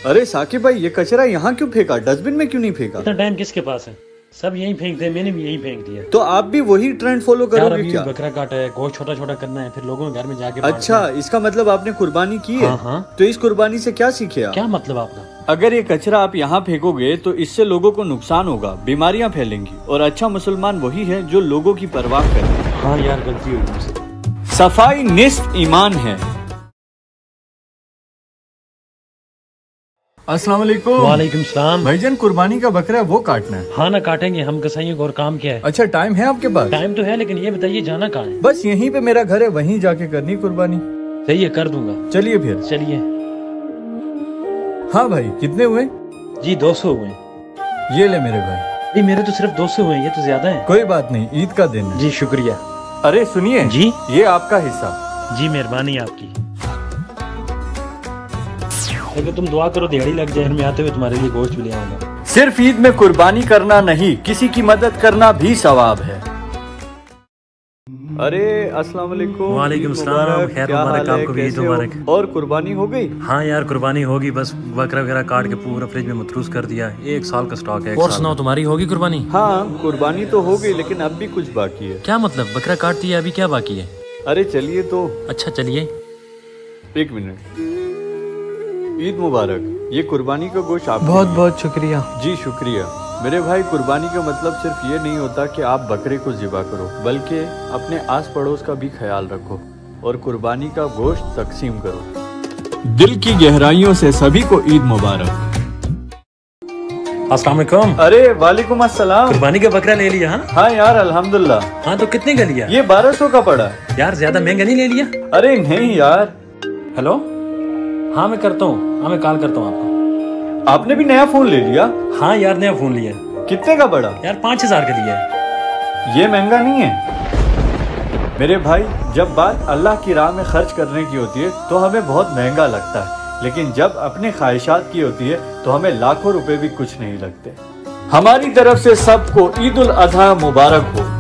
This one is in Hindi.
अरे साकिब भाई, ये कचरा यहाँ क्यों फेंका? डस्टबिन में क्यों नहीं फेंका? इतना टाइम किसके पास है? सब यहीं फेंक दे, मैंने भी यहीं फेंक दिया। तो आप भी वही ट्रेंड फॉलो करोगे क्या? बकरा काटा है, गोश्त छोटा छोटा करना है, फिर लोगों के घर में जाके। अच्छा, इसका मतलब आपने कुर्बानी की है? हाँ। तो इस कुर्बानी से क्या सीखे आप? क्या मतलब आपका? अगर ये कचरा आप यहाँ फेंकोगे तो इससे लोगों को नुकसान होगा, बीमारियाँ फैलेंगी, और अच्छा मुसलमान वही है जो लोगों की परवाह करे। हाँ यार, गलती हुई मुझसे। सफाई निस्फ ईमान है। अस्सलाम वालेकुम। वालेकुम सलाम। भाईजान, कुर्बानी का बकरा है वो काटना है। हाँ ना, काटेंगे हम कसाईयों को, और काम क्या है? अच्छा, टाइम है आपके पास? टाइम तो है, लेकिन ये बताइए जाना कहाँ है? बस यहीं पे मेरा घर है, वहीं जाके करनी कुर्बानी। सही है, कर दूंगा। चलिए फिर। चलिए। हाँ भाई, कितने हुए? जी 200 हुए। ये ले मेरे भाई। जी मेरे तो सिर्फ 200 हुए, ये तो ज्यादा है। कोई बात नहीं, ईद का दिन है। जी शुक्रिया। अरे सुनिए जी। ये आपका हिस्सा। जी मेहरबानी आपकी। अगर तुम दुआ करो दिहाड़ी लग जाए, मैं आते हुए तुम्हारे लिए गोश्त भी ले आऊंगा। सिर्फ ईद में कुर्बानी करना नहीं, किसी की मदद करना भी सवाब है। अरे अस्सलाम वालेकुम। वालेकुम सलाम, खैर मुबारक आपको भी, ईद मुबारक। और कुर्बानी हो गई? हाँ यार, कुर्बानी होगी, बस बकरा वगैरह काट के पूरा फ्रिज में मतरूस कर दिया। 1 साल का स्टॉक है। और सुनाओ, तुम्हारी होगी कुर्बानी? हाँ, कुर्बानी तो हो गई, लेकिन अब भी कुछ बाकी है। क्या मतलब? बकरा काट दिया, अभी क्या बाकी है? अरे चलिए तो। अच्छा चलिए। 1 मिनट। ईद मुबारक। ये कुर्बानी का गोश्त आप। बहुत बहुत शुक्रिया। जी शुक्रिया मेरे भाई। कुर्बानी का मतलब सिर्फ ये नहीं होता कि आप बकरे को ज़िबा करो, बल्कि अपने आस पड़ोस का भी ख्याल रखो और कुर्बानी का गोश्त तकसीम करो। दिल की गहराइयों से सभी को ईद मुबारक। अस्सलाम वालेकुम। अरे वालेकुम अस्सलाम। कुर्बानी का बकरा ले लिया? हाँ यार, अल्हम्दुलिल्लाह। हाँ तो कितने का लिया? ये 1200 का पड़ा। यार ज्यादा महंगा नहीं ले लिया? अरे नहीं यार। हेलो, हाँ मैं करता हूँ, हाँ मैं कॉल करता हूँ आपको। आपने भी नया फोन ले लिया? हाँ यार, नया फोन लिया। कितने का पड़ा? यार 5000 का लिया है। ये महंगा नहीं है मेरे भाई। जब बात अल्लाह की राह में खर्च करने की होती है तो हमें बहुत महंगा लगता है, लेकिन जब अपने ख्वाहिशात की होती है तो हमें लाखों रुपए भी कुछ नहीं लगते। हमारी तरफ से सबको ईद उल अज़हा मुबारक हो।